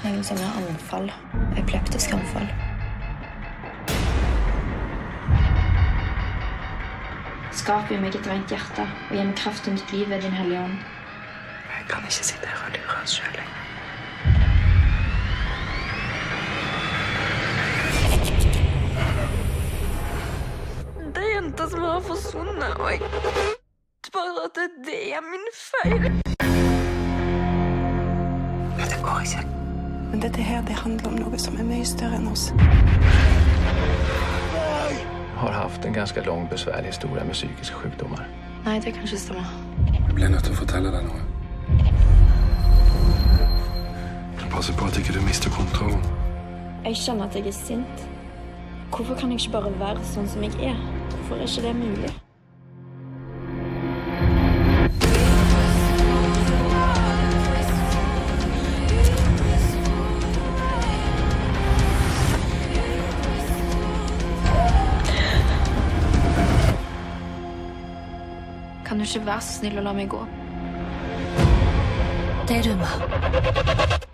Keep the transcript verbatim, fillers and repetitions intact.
Noen sånne anfall. Epileptiske anfall. Skap i meg et rent hjerte, og gi meg kraft til nytt liv ved din hellige ånd. Jeg kan ikke sitte her og lure oss selv lenger. Det er jenta som har forsvunnet, og jeg bare at det er min feil. Det går ikke. Men dette her, det handler om noe som er mye større enn oss. Har haft en ganska lång besvärlig historia med psykiska sjukdomar. Nei, det kan ikke stemme. Jeg ble nødt til å fortelle deg noe. Passer på at ikke du mister kontrollen. Jeg kjenner at jeg er sint. Hvorfor kan jeg ikke bare være sånn som jeg er? Hvorfor er ikke det mulig? Kan du ikke være så snill å la meg gå? Det er du, ma.